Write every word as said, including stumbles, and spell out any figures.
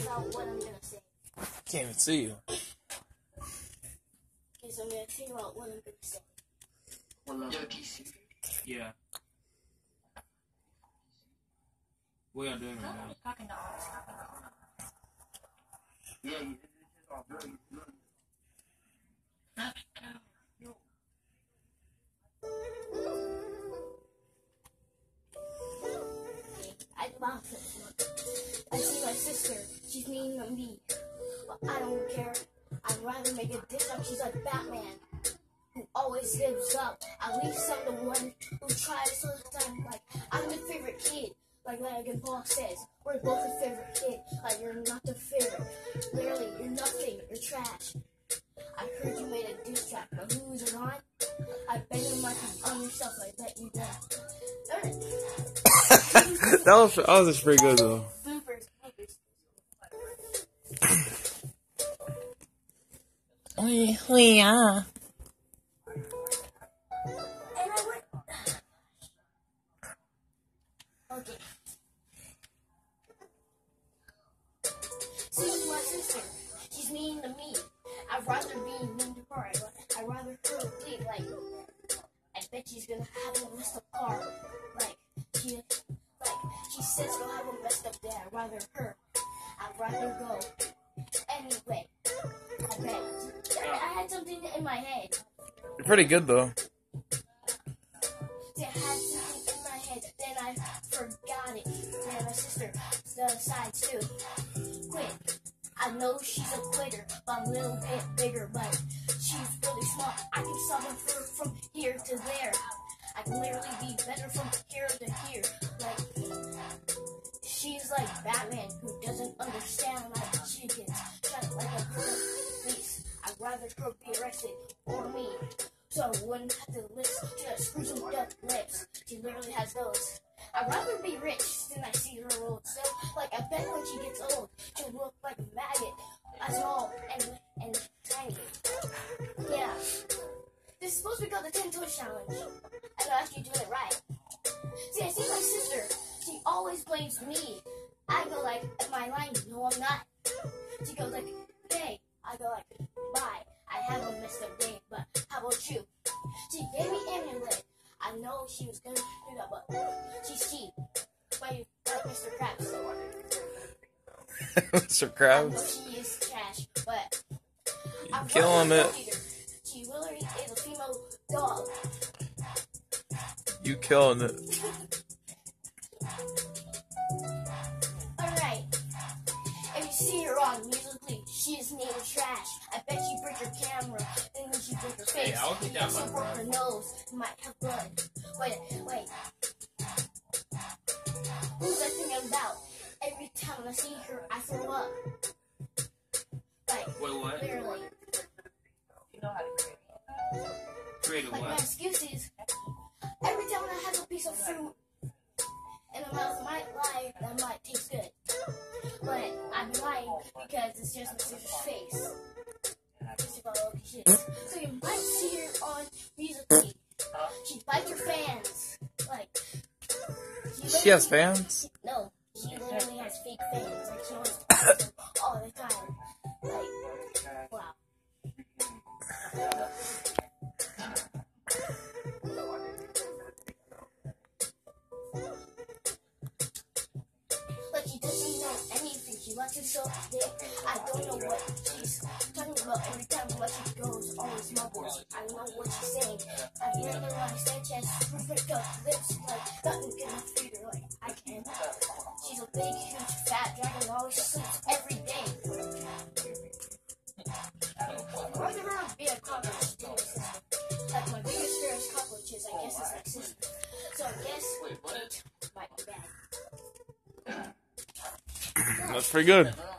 out what I'm gonna say. Can't even see you. Okay, so I'm gonna figure out what I'm gonna say. Yeah. What y'all doing right now? Talking dogs. Yeah, you did this all dirty. I, I see my sister. She's mean to me. But I don't care. I'd rather make a diss up. She's like Batman, who always gives up. At least I'm the one who tries all the time. Like, I'm the favorite kid. Like Logan Paul says, we're both the favorite kid. Like, you're not the favorite. Literally, you're nothing. You're trash. I heard you made a diss track, but who's it on? I bet you might be on yourself. I bet you don't. that was that was just pretty good though. Bloopers, bloopers. Oh yeah, oh yeah. And I went. Okay. See, my sister, she's mean to me. I'd rather be mean to her. I'd, I'd rather her leave. Like, I bet she's gonna have a messed up car. Like, she, like she says she'll have a messed up day. I'd rather her. I'd rather go. Anyway, I bet. I had something in my head. You're pretty good though. See, I had something in my head, then I forgot it. And my sister decides to quit. I know she's a quitter, but I'm a little bit bigger, but she's really smart. I can solve her from here to there. I can literally be better from here to here. Like, she's like Batman, who doesn't understand like she gets shot like a police. I'd rather her be arrested or me, so I wouldn't have to listen to her screwed up lips. She literally has those. I'd rather be rich than I see her old. So, like, I bet when she gets old, she'll look like a maggot, as small and and tiny. Yeah. This is supposed to be called the ten Toes Challenge, and I'm actually doing it right. See, I see my sister. She always blames me. I go like, am I lying? No, I'm not. She goes like, hey. I go like, bye. I have a messed up day, but how about you? She gave me amulet. I know she was gonna do that, but she's cheap. Like, like Mister Krabs. Mister I know Krabs. she is trash, but I'm Killing it. She literally is a female dog. You killing it. Alright. If you see her on Musically, she is named Trash. I bet she break her camera, then when she break her face, Hey, I'll get that she one, broke bro. her nose, it might have blood. Wait, wait. Who's that thing about? Every time I see her, I throw up. Like, Wait, what? literally. You know how to create. Create a Like, my what? excuses. Every time I have a piece of fruit in the mouth, might lie, that might taste good. But I'm lying because it's just my sister's face. First of all, okay, shit. So you might see her on Musically. She bites her fans. Like, She has fans? No, she literally has fake fans. Like, she wants to bites them all the time. Like, wow. Like, she doesn't know anything. She likes it so big. I don't know what she's talking about every time what she goes, always mumbles. I don't know what she's saying. I remember when I Sanchez picked up lips like nothing can feed her like I can. She's a big, huge, fat dragon, always sleeps every day. I'd rather her be a cockroach than a sister. Like, my biggest fear is cockroaches. I guess it's like sister. So I guess it might be bad. That's pretty good.